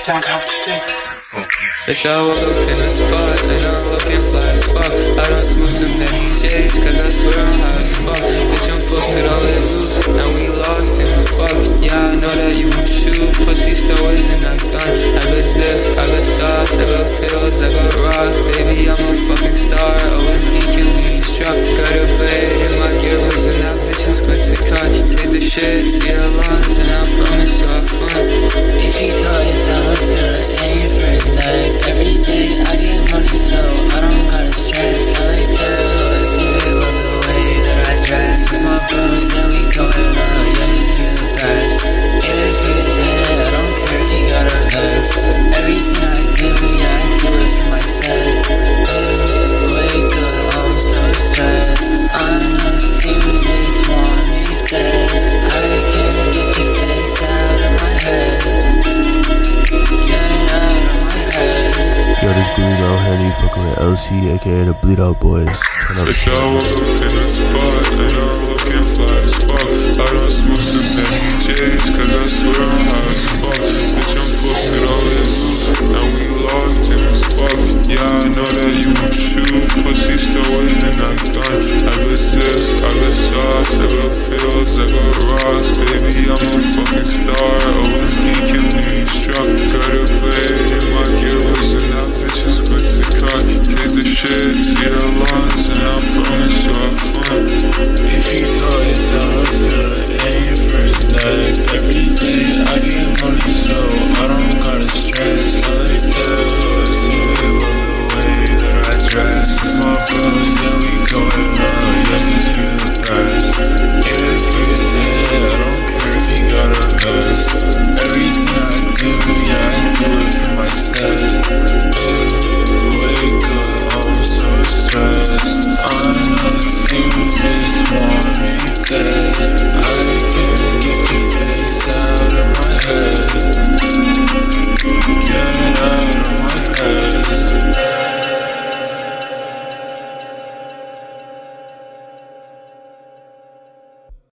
don't have to do this. Bitch, I woke up in the spot and I'm looking fly as fuck. I don't smoke so many J's cause I swear I'm high as fuck. Bitch, I'm posted all in loop and we locked in as fuck. Yeah, I know that you won't shoot, pussy still waiting, not done. I got zips, I got sauce, I got pills, I got rocks. Baby, I'm a fucking star, always geeking when you struck. Got a blade in my gearbox and that bitch is quick to cut. Take the shit to your lungs and I promise you'll have fun. If you thought it's how I feel, it ain't first night. Every day I get money so I don't gotta stress. I like tails, you love the way that I dress. It's my bros that we going up, yeah, just be the best. Get it for his head, I don't care if he got a vest. Everything I do, yeah, I do it for my set. Wake up, I'm so stressed. I know you just want me dead. I can't get your face out of my head. Yo, this Bleed Out Henny fucking with LC, aka the Bleed Out Boys. Bitch, I woke up in the spot and I'm looking fly as fuck. I don't smoke so many J's cause I swear I'm high as fuck. Bitch, I'm posted all in loop and we locked in as fuck. Yeah, I know that you won't shoot, pussy still waiting, not done. I got zips, I got sauce, I got pills, I got rocks. Baby, I'm a fucking star, always geeking when you struck. Got a blade in my gearbox and that bitch is quick to cut. Take the shit to your lungs and I promise you'll have fun. If you thought it's how I feel,